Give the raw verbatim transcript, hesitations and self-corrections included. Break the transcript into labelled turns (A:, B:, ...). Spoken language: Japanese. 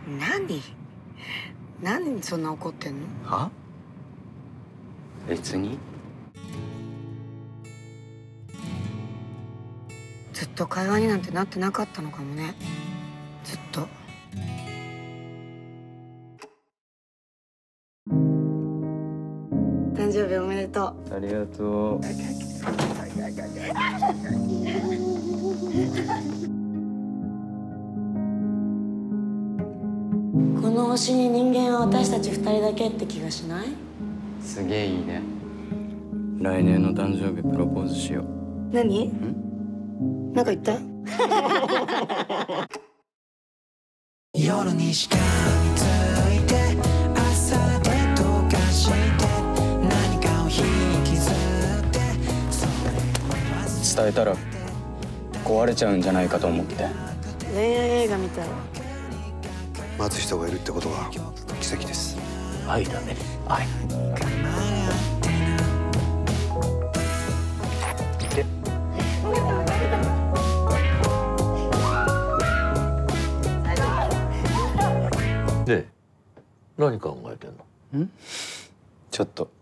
A: 何何そんな怒ってんの？
B: は？別に。
A: ずっと会話になんてなってなかったのかもね。ずっと。誕生日おめでとう。
B: ありがとう。
A: この星に人間は私たち二人だけって気がしない？
B: すげえいいね。来年の誕生日プロポーズしよう。
A: 何？ん？なんか言った？夜にしかみついて朝で溶かして何かを引きずって
B: 伝えたら壊れちゃうんじゃないかと思って。
A: 恋愛映画みたい。
C: 待つ人がいるってことが奇跡です。
B: 愛だね、愛。
D: で、何考えてんの？
B: ん？ちょっと。